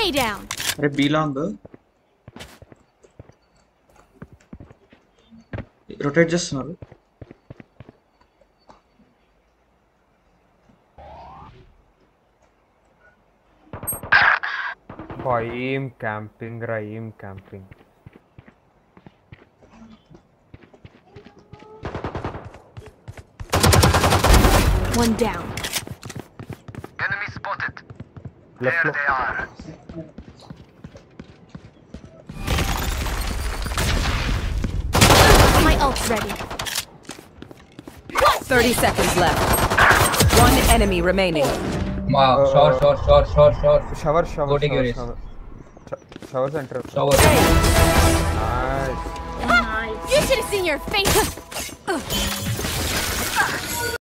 Enemy down. अरे B long rotate చేస్తున్నారు. Aim camping, aim camping. One down. Enemy spotted. Left There they are. My ult's ready. 30 seconds left. One enemy remaining. Wow, short. Shower. Go take your race. Shower center. Shower. Nice. You should have seen your face.